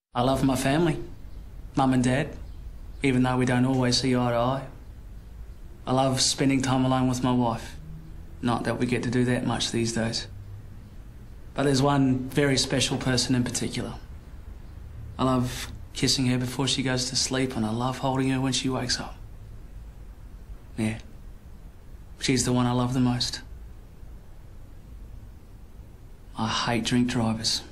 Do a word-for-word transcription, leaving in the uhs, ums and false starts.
I love my family, mum and dad, even though we don't always see eye to eye. I love spending time alone with my wife. Not that we get to do that much these days. But there's one very special person in particular. I love kissing her before she goes to sleep, and I love holding her when she wakes up. Yeah, she's the one I love the most. I hate drink drivers.